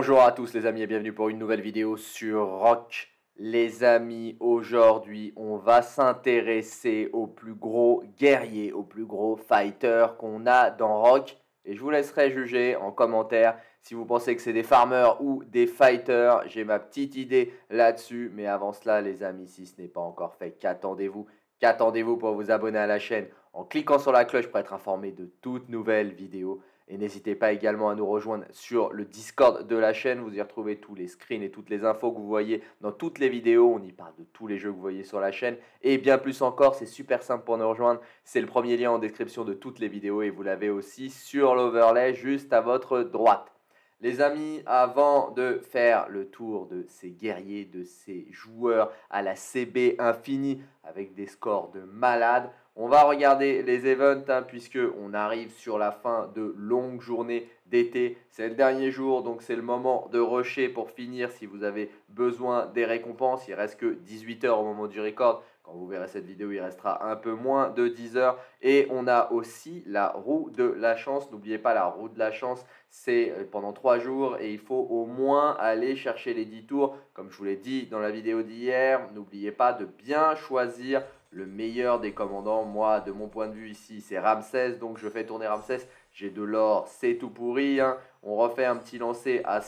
Bonjour à tous les amis et bienvenue pour une nouvelle vidéo sur Rock. Les amis, aujourd'hui on va s'intéresser aux plus gros guerriers, aux plus gros fighters qu'on a dans Rock. Et je vous laisserai juger en commentaire si vous pensez que c'est des farmers ou des fighters. J'ai ma petite idée là-dessus. Mais avant cela les amis, si ce n'est pas encore fait, qu'attendez-vous? Qu'attendez-vous pour vous abonner à la chaîne en cliquant sur la cloche pour être informé de toutes nouvelles vidéos? Et n'hésitez pas également à nous rejoindre sur le Discord de la chaîne. Vous y retrouvez tous les screens et toutes les infos que vous voyez dans toutes les vidéos. On y parle de tous les jeux que vous voyez sur la chaîne. Et bien plus encore, c'est super simple pour nous rejoindre. C'est le premier lien en description de toutes les vidéos. Et vous l'avez aussi sur l'overlay juste à votre droite. Les amis, avant de faire le tour de ces guerriers, de ces joueurs à la CB infinie avec des scores de malades, on va regarder les events puisque on arrive sur la fin de longues journées d'été. C'est le dernier jour, donc c'est le moment de rusher pour finir si vous avez besoin des récompenses. Il ne reste que 18 heures au moment du record. Quand vous verrez cette vidéo, il restera un peu moins de 10 heures. Et on a aussi la roue de la chance. N'oubliez pas, la roue de la chance, c'est pendant 3 jours et il faut au moins aller chercher les 10 tours. Comme je vous l'ai dit dans la vidéo d'hier, n'oubliez pas de bien choisir le meilleur des commandants. Moi, de mon point de vue ici, c'est Ramsès. Donc, je fais tourner Ramsès. J'ai de l'or, c'est tout pourri. On refait un petit lancer à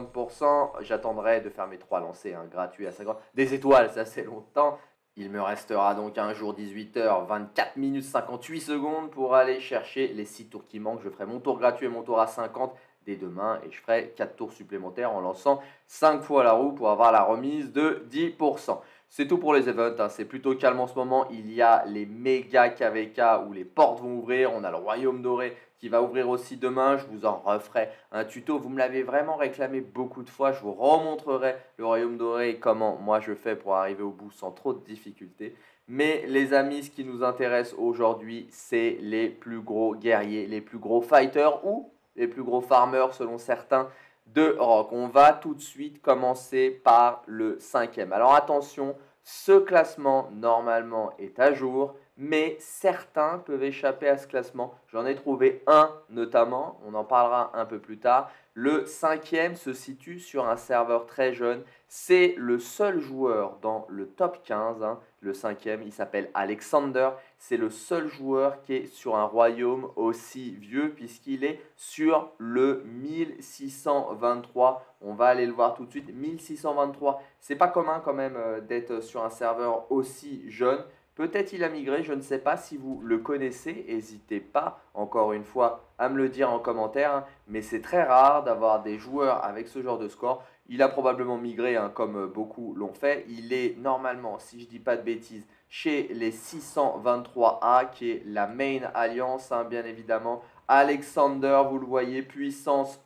50%. J'attendrai de faire mes 3 lancers gratuits à 50%. Des étoiles, ça c'est longtemps. Il me restera donc un jour 18 h 24 minutes 58 secondes pour aller chercher les 6 tours qui manquent. Je ferai mon tour gratuit et mon tour à 50 dès demain et je ferai 4 tours supplémentaires en lançant 5 fois la roue pour avoir la remise de 10%. C'est tout pour les events, c'est plutôt calme en ce moment. Il y a les méga KVK où les portes vont ouvrir. On a le Royaume Doré qui va ouvrir aussi demain. Je vous en referai un tuto. Vous me l'avez vraiment réclamé beaucoup de fois. Je vous remontrerai le Royaume Doré et comment moi je fais pour arriver au bout sans trop de difficultés. Mais les amis, ce qui nous intéresse aujourd'hui, c'est les plus gros guerriers, les plus gros fighters ou les plus gros farmers selon certains de Rock. On va tout de suite commencer par le 5e. Alors attention, ce classement normalement est à jour, mais certains peuvent échapper à ce classement. J'en ai trouvé un notamment, on en parlera un peu plus tard. Le 5e se situe sur un serveur très jeune. C'est le seul joueur dans le top 15, le 5e, il s'appelle Alexander. C'est le seul joueur qui est sur un royaume aussi vieux puisqu'il est sur le 1623. On va aller le voir tout de suite. 1623, c'est pas commun quand même d'être sur un serveur aussi jeune. Peut-être il a migré, je ne sais pas si vous le connaissez. N'hésitez pas, encore une fois, à me le dire en commentaire. Mais c'est très rare d'avoir des joueurs avec ce genre de score. Il a probablement migré, comme beaucoup l'ont fait. Il est normalement, si je ne dis pas de bêtises, chez les 623A, qui est la main alliance, bien évidemment. Alexander, vous le voyez, puissance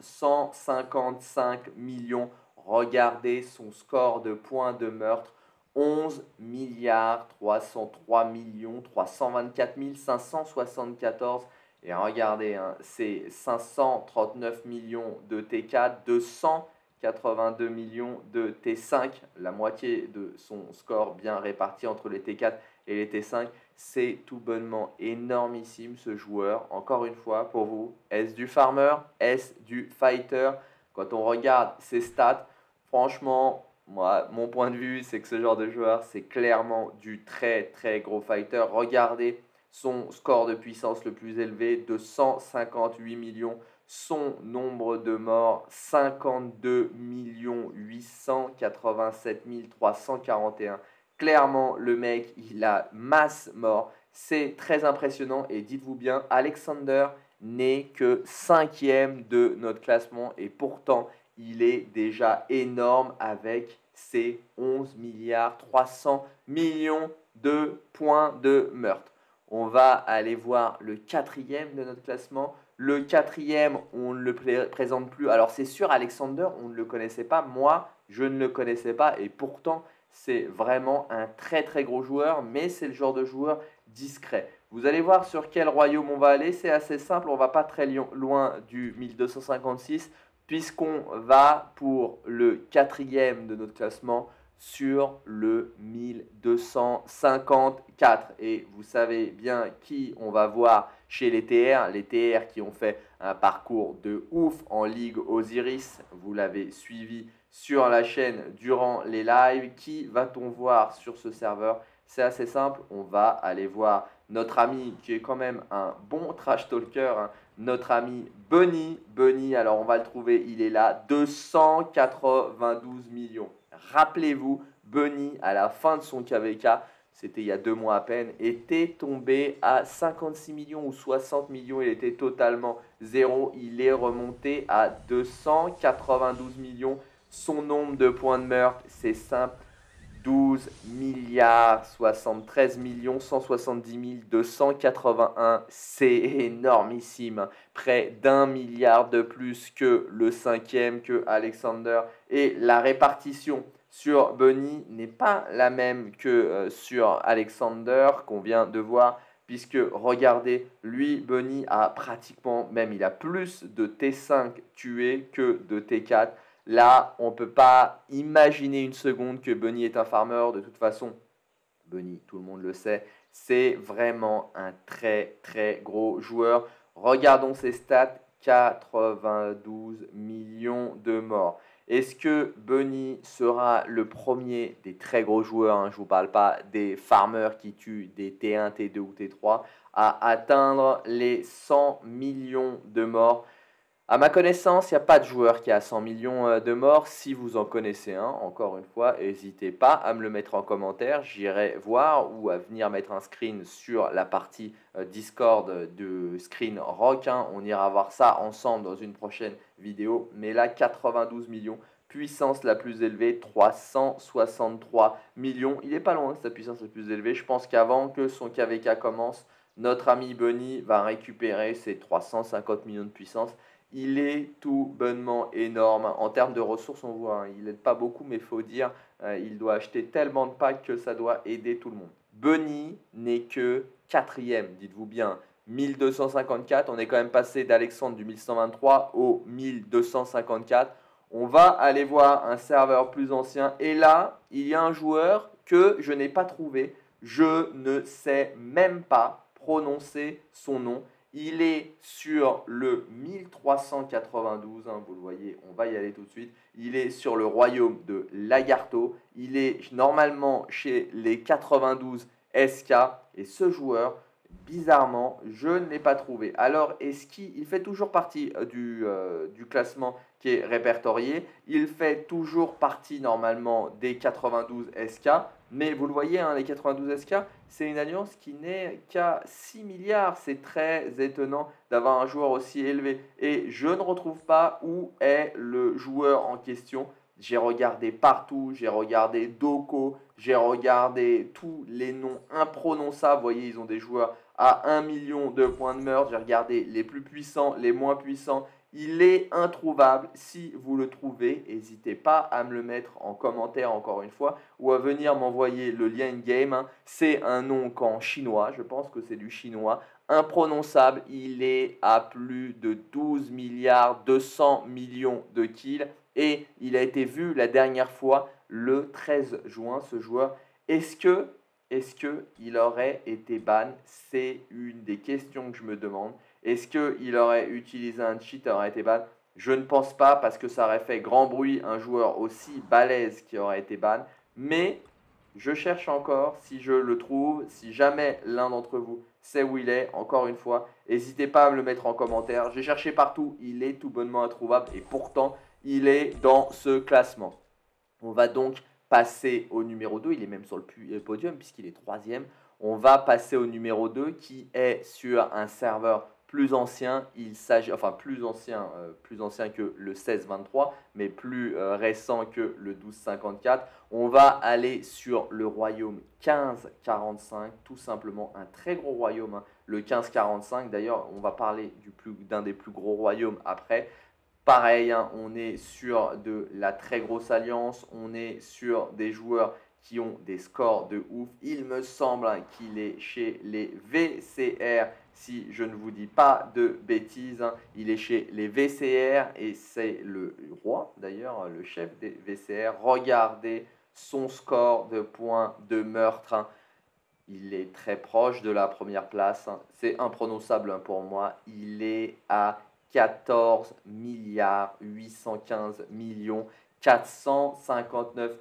155 millions. Regardez son score de points de meurtre. 11 milliards 303 millions 324 574. Et regardez, c'est 539 millions de T4, 282 millions de T5, la moitié de son score bien réparti entre les T4 et les T5. C'est tout bonnement énormissime ce joueur. Encore une fois, pour vous, est-ce du farmer? Est-ce du fighter? Quand on regarde ses stats, franchement, moi, mon point de vue, c'est que ce genre de joueur, c'est clairement du très très gros fighter. Regardez son score de puissance le plus élevé de 158 millions. Son nombre de morts, 52 887 341. Clairement, le mec, il a masse mort. C'est très impressionnant et dites-vous bien, Alexander n'est que 5e de notre classement et pourtant, il est déjà énorme avec ses 11 milliards 300 millions de points de meurtre. On va aller voir le 4e de notre classement. Le 4e, on ne le présente plus. Alors c'est sûr, Alexander, on ne le connaissait pas. Moi, je ne le connaissais pas et pourtant, c'est vraiment un très très gros joueur, mais c'est le genre de joueur discret. Vous allez voir sur quel royaume on va aller. C'est assez simple, on ne va pas très loin du 1256 puisqu'on va pour le 4e de notre classement sur le 1254. Et vous savez bien qui on va voir chez les TR qui ont fait un parcours de ouf en Ligue Osiris. Vous l'avez suivi sur la chaîne durant les lives. Qui va-t-on voir sur ce serveur? C'est assez simple, on va aller voir notre ami qui est quand même un bon trash talker, hein, notre ami Bunny. Bunny, alors on va le trouver, il est là, 292 millions. Rappelez-vous, Bunny, à la fin de son KVK, c'était il y a 2 mois à peine, était tombé à 56 millions ou 60 millions. Il était totalement zéro. Il est remonté à 292 millions. Son nombre de points de meurtre, c'est simple. 12 milliards 73 millions 170 281, c'est énormissime, près d'1 milliard de plus que le cinquième, que Alexander, et la répartition sur Bunny n'est pas la même que sur Alexander qu'on vient de voir, puisque regardez, lui, Bunny a pratiquement, même il a plus de T5 tués que de T4. Là, on ne peut pas imaginer une seconde que Bunny est un farmer. De toute façon, Bunny, tout le monde le sait, c'est vraiment un très très gros joueur. Regardons ses stats, 92 millions de morts. Est-ce que Bunny sera le premier des très gros joueurs, hein, je ne vous parle pas des farmers qui tuent des T1, T2 ou T3, à atteindre les 100 millions de morts? À ma connaissance, il n'y a pas de joueur qui a 100 millions de morts. Si vous en connaissez un, encore une fois, n'hésitez pas à me le mettre en commentaire. J'irai voir ou à venir mettre un screen sur la partie Discord de Screen Rock, hein. On ira voir ça ensemble dans une prochaine vidéo. Mais là, 92 millions. Puissance la plus élevée, 363 millions. Il n'est pas loin, sa puissance la plus élevée. Je pense qu'avant que son KVK commence, notre ami Bunny va récupérer ses 350 millions de puissance. Il est tout bonnement énorme. En termes de ressources, on voit, hein, il n'aide pas beaucoup, mais il faut dire, il doit acheter tellement de packs que ça doit aider tout le monde. Bunny n'est que quatrième, dites-vous bien. 1254, on est quand même passé d'Alexandre du 1123 au 1254. On va aller voir un serveur plus ancien. Et là, il y a un joueur que je n'ai pas trouvé. Je ne sais même pas prononcer son nom. Il est sur le 1392, hein, vous le voyez, on va y aller tout de suite. Il est sur le royaume de Lagarto. Il est normalement chez les 92 SK. Et ce joueur, bizarrement, je ne l'ai pas trouvé. Alors, est-ce qu'il fait toujours partie du classement qui est répertorié? Il fait toujours partie normalement des 92 SK. Mais vous le voyez, hein, les 92 SK, c'est une alliance qui n'est qu'à 6 milliards. C'est très étonnant d'avoir un joueur aussi élevé. Et je ne retrouve pas où est le joueur en question. J'ai regardé partout, j'ai regardé Doko, j'ai regardé tous les noms imprononçables. Vous voyez, ils ont des joueurs à 1 million de points de meurtre. J'ai regardé les plus puissants, les moins puissants. Il est introuvable. Si vous le trouvez, n'hésitez pas à me le mettre en commentaire encore une fois ou à venir m'envoyer le lien in-game, hein. C'est un nom qu'en chinois, je pense que c'est du chinois, imprononçable. Il est à plus de 12 milliards 200 millions de kills et il a été vu la dernière fois le 13 juin, ce joueur. Est-ce qu'il aurait été ban? C'est une des questions que je me demande. Est-ce qu'il aurait utilisé un cheat et aurait été ban? Je ne pense pas parce que ça aurait fait grand bruit un joueur aussi balèze qui aurait été ban. Mais je cherche encore si je le trouve. Si jamais l'un d'entre vous sait où il est, encore une fois, n'hésitez pas à me le mettre en commentaire. J'ai cherché partout, il est tout bonnement introuvable et pourtant il est dans ce classement. On va donc passer au numéro 2, il est même sur le podium puisqu'il est troisième. On va passer au numéro 2 qui est sur un serveur plus ancien, plus ancien que le 16-23, mais plus récent que le 12-54. On va aller sur le royaume 15-45, tout simplement un très gros royaume, hein. Le 15-45, d'ailleurs, on va parler d'un des plus gros royaumes après. Pareil, hein, on est sur de la très grosse alliance, on est sur des joueurs qui ont des scores de ouf. Il me semble, hein, qu'il est chez les VCR, si je ne vous dis pas de bêtises, hein. Il est chez les VCR et c'est le roi, d'ailleurs, le chef des VCR. Regardez son score de points de meurtre, hein. Il est très proche de la première place, hein. C'est imprononçable, hein, pour moi. Il est à 14 milliards 815 millions 459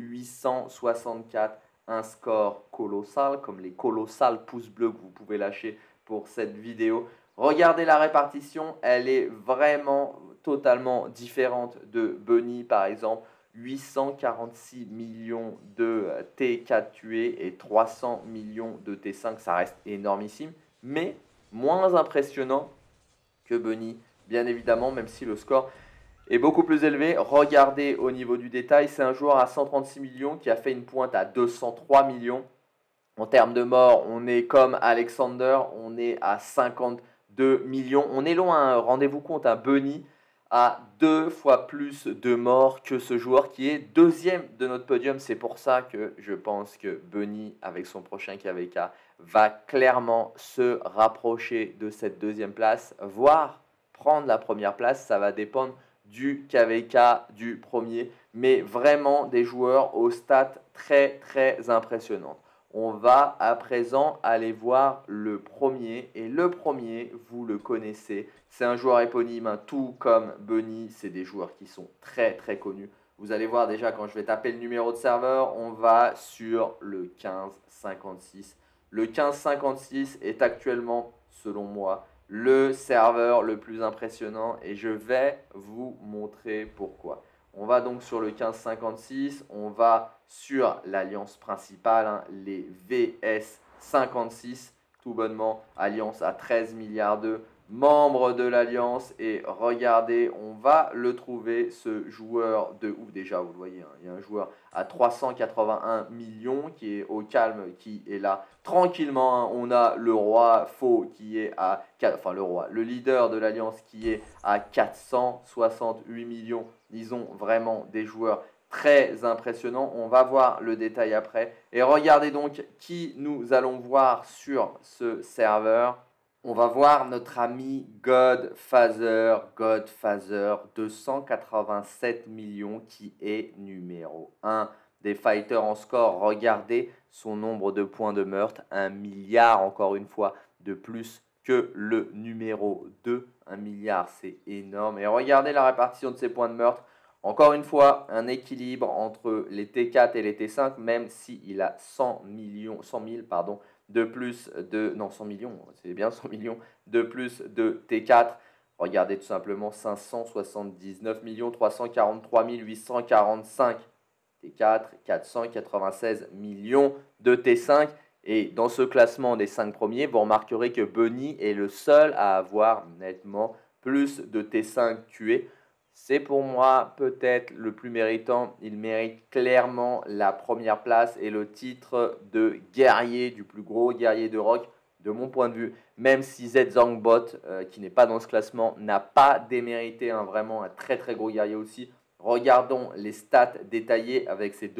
864. Un score colossal, comme les colossales pouces bleus que vous pouvez lâcher pour cette vidéo. Regardez la répartition, elle est vraiment totalement différente de Bunny par exemple. 846 millions de T4 tués et 300 millions de T5, ça reste énormissime, mais moins impressionnant que Bunny, bien évidemment, même si le score est beaucoup plus élevé. Regardez au niveau du détail, c'est un joueur à 136 millions qui a fait une pointe à 203 millions. En termes de morts, on est comme Alexander, on est à 52 millions. On est loin, hein, rendez-vous compte, un Bunny a 2 fois plus de morts que ce joueur qui est deuxième de notre podium. C'est pour ça que je pense que Bunny, avec son prochain KVK, va clairement se rapprocher de cette deuxième place, voire prendre la première place. Ça va dépendre du KVK du premier, mais vraiment des joueurs aux stats très très impressionnantes. On va à présent aller voir le premier. Et le premier, vous le connaissez, c'est un joueur éponyme, hein, tout comme Bunny. C'est des joueurs qui sont très très connus. Vous allez voir déjà quand je vais taper le numéro de serveur, on va sur le 1556. Le 1556 est actuellement, selon moi, le serveur le plus impressionnant et je vais vous montrer pourquoi. On va donc sur le 1556, on va sur l'alliance principale, hein, les VS56, tout bonnement, alliance à 13 milliards de membres de l'alliance. Et regardez, on va le trouver, ce joueur de ouf. Déjà, vous le voyez, hein, il y a un joueur à 381 millions qui est au calme, qui est là tranquillement, hein. On a le roi faux qui est à, enfin le roi, le leader de l'alliance qui est à 468 millions. Ils ont vraiment des joueurs très impressionnants. On va voir le détail après. Et regardez donc qui nous allons voir sur ce serveur. On va voir notre ami Godfather, 287 millions qui est numéro 1 des fighters en score. Regardez son nombre de points de meurtre, 1 milliard encore une fois de plus que le numéro 2. 1 milliard, c'est énorme. Et regardez la répartition de ses points de meurtre. Encore une fois, un équilibre entre les T4 et les T5, même s'il a 100 000 pardon, de plus de... Non, 100 millions, c'est bien 100 millions de plus de T4. Regardez tout simplement 579 343 845 T4, 496 millions de T5. Et dans ce classement des 5 premiers, vous remarquerez que Bunny est le seul à avoir nettement plus de T5 tués. C'est pour moi peut-être le plus méritant. Il mérite clairement la première place et le titre de guerrier, du plus gros guerrier de rock, de mon point de vue. Même si Zhongbot, qui n'est pas dans ce classement, n'a pas démérité, hein, vraiment un très très gros guerrier aussi. Regardons les stats détaillées avec ses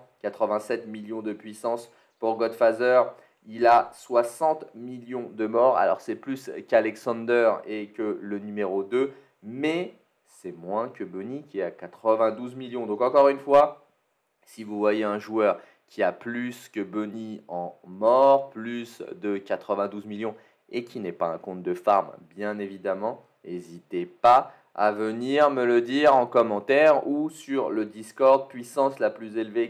287 millions de puissance. Pour Godfather, il a 60 millions de morts. Alors c'est plus qu'Alexander et que le numéro 2, mais c'est moins que Bunny qui a 92 millions. Donc encore une fois, si vous voyez un joueur qui a plus que Bunny en mort, plus de 92 millions et qui n'est pas un compte de farm, bien évidemment, n'hésitez pas à venir me le dire en commentaire ou sur le Discord. Puissance la plus élevée,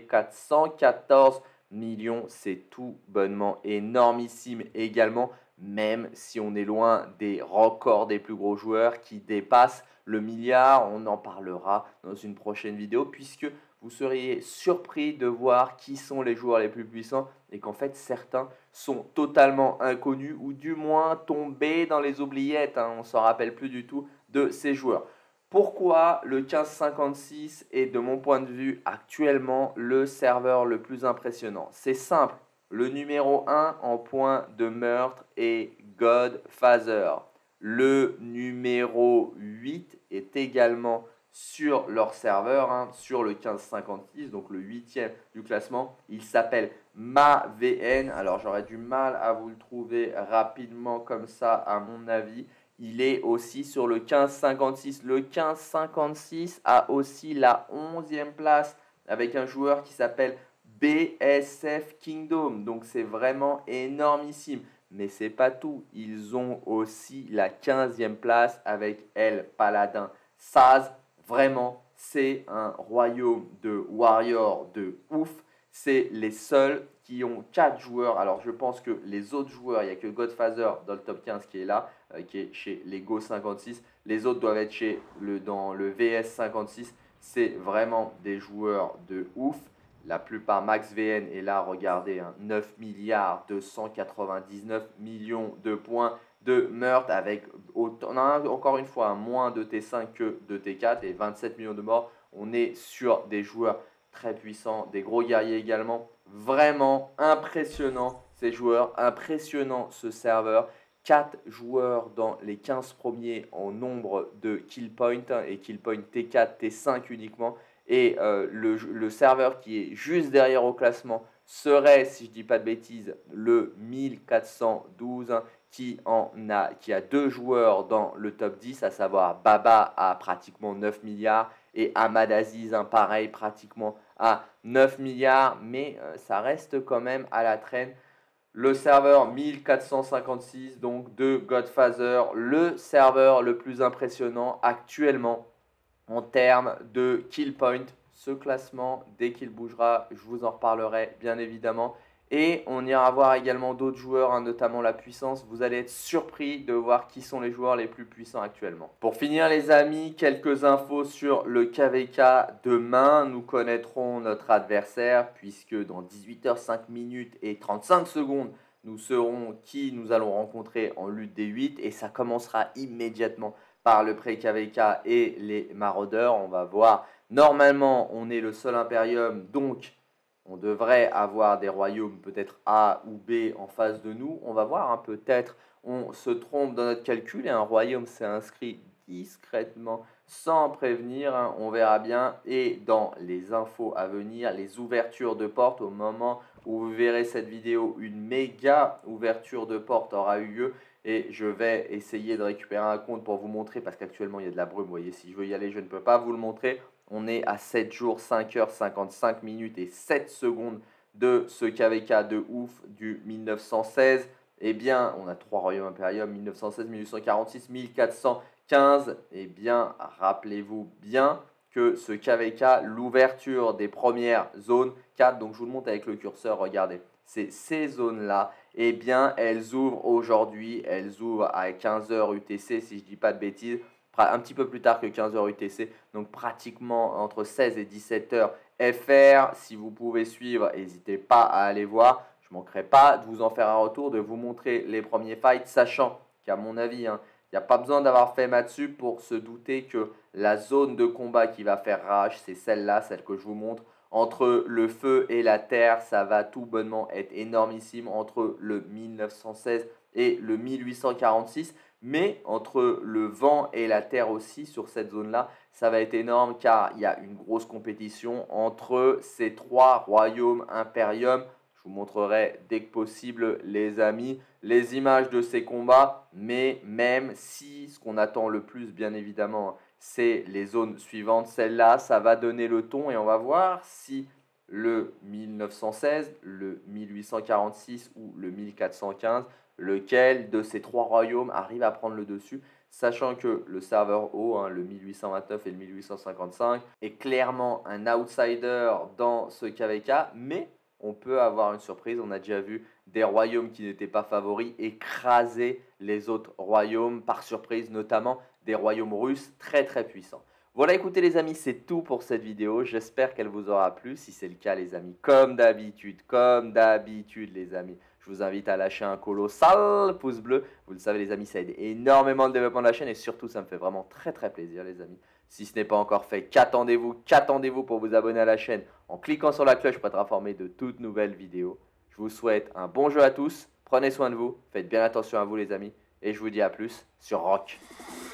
414 millions, c'est tout bonnement énormissime également, même si on est loin des records des plus gros joueurs qui dépassent le milliard. On en parlera dans une prochaine vidéo puisque vous seriez surpris de voir qui sont les joueurs les plus puissants et qu'en fait certains sont totalement inconnus ou du moins tombés dans les oubliettes, hein. On ne s'en rappelle plus du tout de ces joueurs. Pourquoi le 1556 est de mon point de vue actuellement le serveur le plus impressionnant? C'est simple, le numéro 1 en points de meurtre est Godfather. Le numéro 8 est également sur leur serveur, hein, sur le 1556, donc le 8e du classement. Il s'appelle MaVN. Alors j'aurais du mal à vous le trouver rapidement comme ça à mon avis. Il est aussi sur le 1556. Le 1556 a aussi la 11e place avec un joueur qui s'appelle BSF Kingdom. Donc c'est vraiment énormissime. Mais c'est pas tout. Ils ont aussi la 15e place avec El Paladin Saz. Vraiment, c'est un royaume de warriors de ouf. C'est les seuls qui ont 4 joueurs. Alors je pense que les autres joueurs, il n'y a que Godfather dans le top 15 qui est là, qui est chez Lego 56. Les autres doivent être dans le VS 56. C'est vraiment des joueurs de ouf. La plupart, Max VN est là, regardez, hein, 9 milliards 299 millions de points de meurtre avec, encore une fois, moins de T5 que de T4 et 27 millions de morts. On est sur des joueurs très puissants, des gros guerriers également. Vraiment impressionnant ces joueurs, impressionnant ce serveur. 4 joueurs dans les 15 premiers en nombre de kill points et kill point T4, T5 uniquement. Et le serveur qui est juste derrière au classement serait, si je ne dis pas de bêtises, le 1412 qui a 2 joueurs dans le top 10, à savoir Baba à pratiquement 9 milliards et Ahmad Aziz, pareil, pratiquement à 9 milliards. Mais ça reste quand même à la traîne. Le serveur 1456, donc de Godfather, le serveur le plus impressionnant actuellement en termes de kill point. Ce classement, dès qu'il bougera, je vous en reparlerai bien évidemment. Et on ira voir également d'autres joueurs, notamment la puissance. Vous allez être surpris de voir qui sont les joueurs les plus puissants actuellement. Pour finir les amis, quelques infos sur le KVK. Demain, nous connaîtrons notre adversaire puisque dans 18h05 minutes et 35 secondes, nous saurons qui nous allons rencontrer en lutte des 8 et ça commencera immédiatement par le pré-KVK et les maraudeurs. On va voir. Normalement, on est le seul Imperium, donc on devrait avoir des royaumes peut-être A ou B en face de nous. On va voir, peut-être on se trompe dans notre calcul et un royaume s'est inscrit discrètement sans prévenir. On verra bien. Et dans les infos à venir, les ouvertures de portes, au moment où vous verrez cette vidéo, une méga ouverture de porte aura eu lieu. Et je vais essayer de récupérer un compte pour vous montrer parce qu'actuellement il y a de la brume. Vous voyez, si je veux y aller, je ne peux pas vous le montrer. On est à 7 jours, 5h, 55 minutes et 7 secondes de ce KVK de ouf du 1916. Eh bien, on a 3 royaumes impériums, 1916, 1846, 1415. Eh bien, rappelez-vous bien que ce KVK, l'ouverture des premières zones 4, donc je vous le montre avec le curseur, regardez, c'est ces zones-là, eh bien, elles ouvrent aujourd'hui, elles ouvrent à 15h UTC, si je ne dis pas de bêtises, un petit peu plus tard que 15h UTC, donc pratiquement entre 16 et 17h FR. Si vous pouvez suivre, n'hésitez pas à aller voir. Je ne manquerai pas de vous en faire un retour, de vous montrer les premiers fights, sachant qu'à mon avis, il n'y a pas besoin d'avoir fait Matsu pour se douter que la zone de combat qui va faire rage, c'est celle-là, celle que je vous montre. Entre le feu et la terre, ça va tout bonnement être énormissime entre le 1916 et le 1846. Mais entre le vent et la terre aussi, sur cette zone-là, ça va être énorme car il y a une grosse compétition entre ces 3 royaumes impériums. Je vous montrerai dès que possible, les amis, les images de ces combats. Mais même si ce qu'on attend le plus, bien évidemment, c'est les zones suivantes, celle-là, ça va donner le ton et on va voir si le 1916, le 1846 ou le 1415, lequel de ces 3 royaumes arrive à prendre le dessus, sachant que le serveur haut, le 1829 et le 1855, est clairement un outsider dans ce KVK, mais on peut avoir une surprise. On a déjà vu des royaumes qui n'étaient pas favoris écraser les autres royaumes par surprise, notamment des royaumes russes très très puissants. Voilà, écoutez les amis, c'est tout pour cette vidéo. J'espère qu'elle vous aura plu. Si c'est le cas les amis, comme d'habitude les amis, je vous invite à lâcher un colossal pouce bleu. Vous le savez les amis, ça aide énormément le développement de la chaîne et surtout ça me fait vraiment très très plaisir les amis. Si ce n'est pas encore fait, qu'attendez-vous pour vous abonner à la chaîne en cliquant sur la cloche pour être informé de toutes nouvelles vidéos. Je vous souhaite un bon jeu à tous, prenez soin de vous, faites bien attention à vous les amis et je vous dis à plus sur Rock.